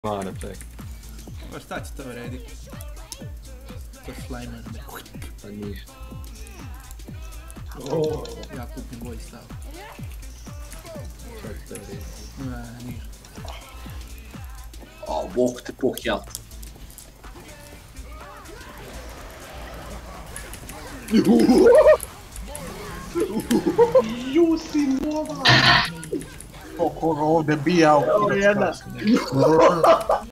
Mara, ček. Pa šta će to urediti? To je Flyman. Pa ništa. Ja kupim bolji stav. Šta će to urediti? Ništa. A, bok te pohjel. Jusi nova! Koliko ovdje bija u...